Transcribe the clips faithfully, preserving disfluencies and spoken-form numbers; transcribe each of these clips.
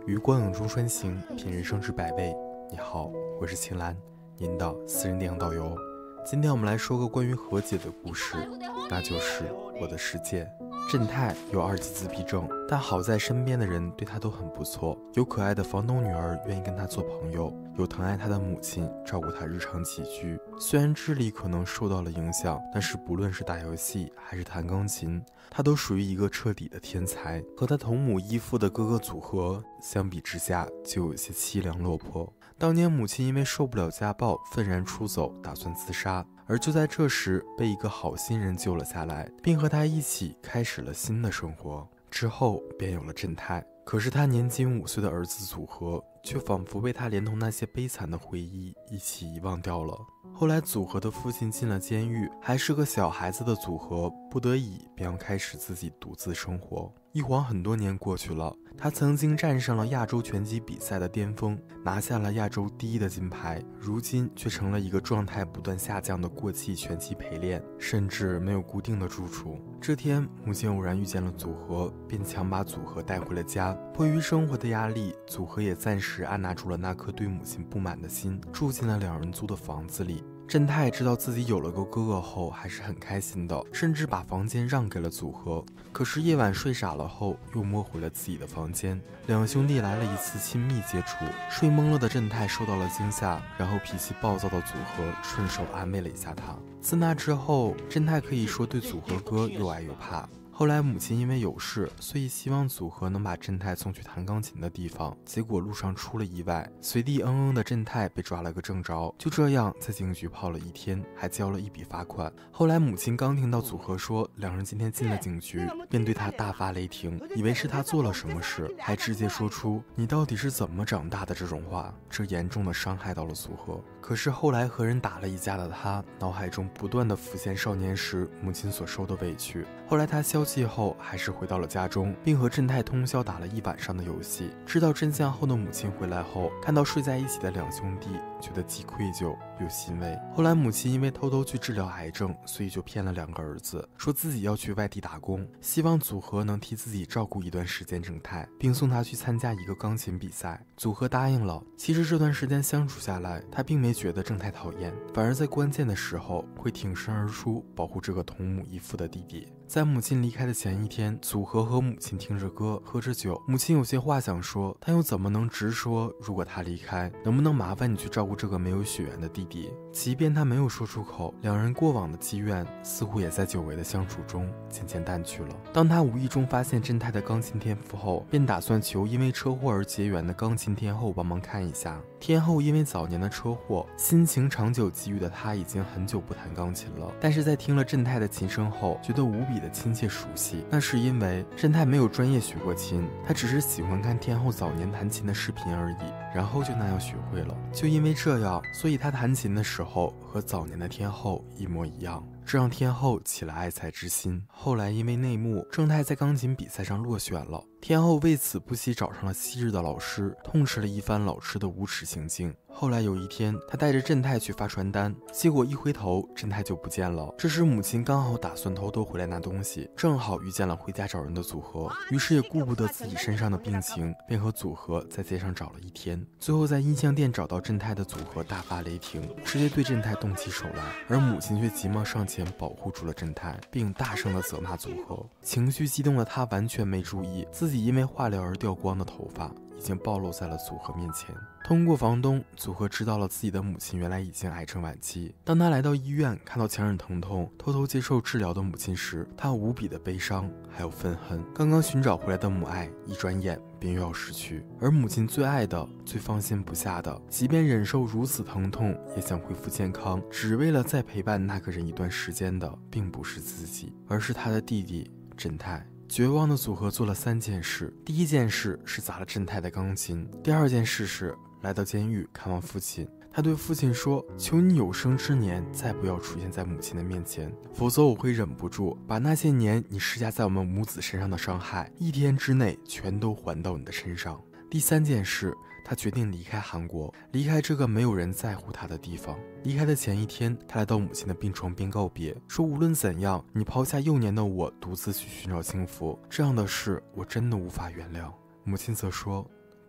于光影中穿行，品人生之百味。你好，我是秦岚，您的私人电影导游。今天我们来说个关于和解的故事，那就是我的世界。正太有二级自闭症，但好在身边的人对他都很不错，有可爱的房东女儿愿意跟他做朋友，有疼爱他的母亲照顾他日常起居。虽然智力可能受到了影响，但是不论是打游戏还是弹钢琴，他都属于一个彻底的天才。和他同母异父的哥哥组合相比之下，就有些凄凉落魄。当年母亲因为受不了家暴，愤然出走，打算自杀。而就在这时，被一个好心人救了下来，并和他一起开始了新的生活。之后便有了正太。可是他年仅五岁的儿子组合，却仿佛被他连同那些悲惨的回忆一起遗忘掉了。后来组合的父亲进了监狱，还是个小孩子的组合，不得已便要开始自己独自生活。一晃很多年过去了，他曾经站上了亚洲拳击比赛的巅峰，拿下了亚洲第一的金牌，如今却成了一个状态不断下降的过气拳击陪练，甚至没有固定的住处。这天，母亲偶然遇见了组合，便强把组合带回了家。迫于生活的压力，组合也暂时按捺住了那颗对母亲不满的心，住进了两人租的房子里。正太知道自己有了个哥哥后还是很开心的，甚至把房间让给了组合。可是夜晚睡傻了后，又摸回了自己的房间。两兄弟来了一次亲密接触，睡懵了的正太受到了惊吓，然后脾气暴躁的组合顺手安慰了一下他。自那之后，正太可以说对组合哥又爱又怕。后来母亲因为有事，所以希望组合能把正太送去弹钢琴的地方，结果路上出了意外，随地嗯嗯的正太被抓了个正着，就这样在警局泡了一天，还交了一笔罚款。后来母亲刚听到组合说两人今天进了警局，便对他大发雷霆，以为是他做了什么事，还直接说出你到底是怎么长大的这种话，这严重的伤害到了组合。可是后来和人打了一架的他，脑海中不断的浮现少年时母亲所受的委屈。后来他消气后还是回到了家中，并和正太通宵打了一晚上的游戏。知道真相后的母亲回来后，看到睡在一起的两兄弟，觉得既愧疚又欣慰。后来母亲因为偷偷去治疗癌症，所以就骗了两个儿子，说自己要去外地打工，希望组合能替自己照顾一段时间正太，并送他去参加一个钢琴比赛。组合答应了。其实这段时间相处下来，他并没觉得正太讨厌，反而在关键的时候会挺身而出，保护这个同母异父的弟弟。在母亲离开的前一天，组合和母亲听着歌，喝着酒。母亲有些话想说，但又怎么能直说如果他离开，能不能麻烦你去照顾这个没有血缘的弟弟？即便他没有说出口，两人过往的积怨似乎也在久违的相处中渐渐淡去了。当他无意中发现正太的钢琴天赋后，便打算求因为车祸而结缘的钢琴天后帮忙看一下。天后因为早年的车祸，心情长久积郁的他已经很久不弹钢琴了，但是在听了正太的琴声后，觉得无比的亲切熟悉。那是因为正太没有专业学过琴，他只是喜欢看天后早年弹琴的视频而已，然后就那样学会了。就因为这样，所以他弹琴的时候和早年的天后一模一样，这让天后起了爱才之心。后来因为内幕，正太在钢琴比赛上落选了，天后为此不惜找上了昔日的老师，痛斥了一番老师的无耻行径。后来有一天，他带着正太去发传单，结果一回头，正太就不见了。这时母亲刚好打算偷偷回来拿东西，正好遇见了回家找人的组合，于是也顾不得自己身上的病情，便和组合在街上找了一天。最后在音像店找到正太的组合大发雷霆，直接对正太动起手来，而母亲却急忙上前保护住了正太，并大声的责骂组合。情绪激动的他完全没注意自己因为化疗而掉光的头发已经暴露在了组合面前。通过房东，组合知道了自己的母亲原来已经癌症晚期。当他来到医院，看到强忍疼痛偷偷接受治疗的母亲时，他无比的悲伤还有愤恨。刚刚寻找回来的母爱，一转眼便又要失去。而母亲最爱的、最放心不下的，即便忍受如此疼痛，也想恢复健康，只为了再陪伴那个人一段时间的，并不是自己，而是他的弟弟正太。绝望的组合做了三件事。第一件事是砸了正太的钢琴，第二件事是来到监狱看望父亲。他对父亲说，求你有生之年再不要出现在母亲的面前，否则我会忍不住把那些年你施加在我们母子身上的伤害，一天之内全都还到你的身上。第三件事，他决定离开韩国，离开这个没有人在乎他的地方。离开的前一天，他来到母亲的病床边告别，说无论怎样，你抛下幼年的我独自去寻找幸福，这样的事我真的无法原谅。母亲则说，不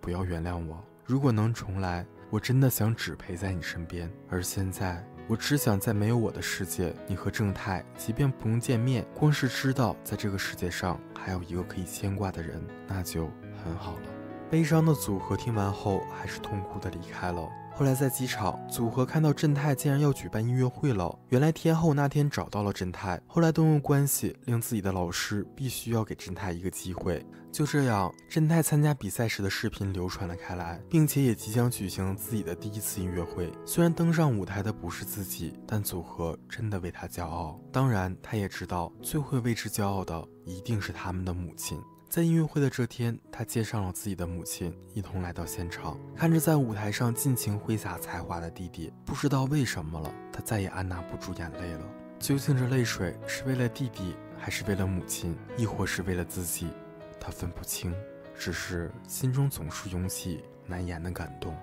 不要原谅我。如果能重来，我真的想只陪在你身边。而现在，我只想在没有我的世界，你和正太即便不用见面，光是知道在这个世界上还有一个可以牵挂的人，那就很好了。悲伤的组合听完后还是痛哭的离开了。后来在机场，组合看到正太竟然要举办音乐会了。原来天后那天找到了正太，后来动用关系令自己的老师必须要给正太一个机会。就这样，正太参加比赛时的视频流传了开来，并且也即将举行自己的第一次音乐会。虽然登上舞台的不是自己，但组合真的为他骄傲。当然，他也知道最会为之骄傲的一定是他们的母亲。在音乐会的这天，他接上了自己的母亲，一同来到现场，看着在舞台上尽情挥洒才华的弟弟，不知道为什么了，他再也按捺不住眼泪了。究竟这泪水是为了弟弟，还是为了母亲，亦或是为了自己？他分不清，只是心中总是涌起难言的感动。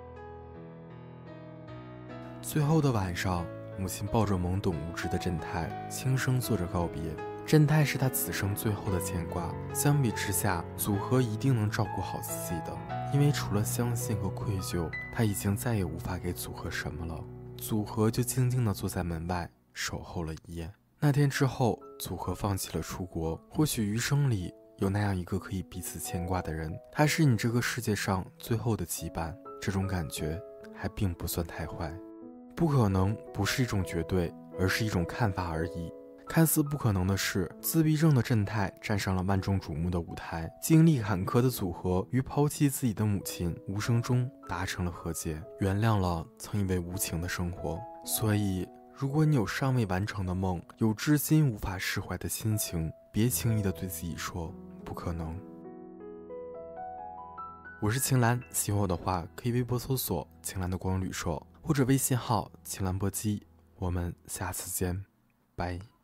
最后的晚上，母亲抱着懵懂无知的正太，轻声做着告别。正太是他此生最后的牵挂，相比之下，组合一定能照顾好自己的，因为除了相信和愧疚，他已经再也无法给组合什么了。组合就静静地坐在门外，守候了一夜。那天之后，组合放弃了出国，或许余生里有那样一个可以彼此牵挂的人，他是你这个世界上最后的羁绊，这种感觉还并不算太坏。不可能不是一种绝对，而是一种看法而已。看似不可能的是，自闭症的正太站上了万众瞩目的舞台，经历坎坷的组合与抛弃自己的母亲无声中达成了和解，原谅了曾以为无情的生活。所以如果你有尚未完成的梦，有至今无法释怀的心情，别轻易的对自己说不可能。我是晴岚，喜欢我的话可以微博搜索晴岚的光旅说，或者微信号晴岚播机。我们下次见，拜。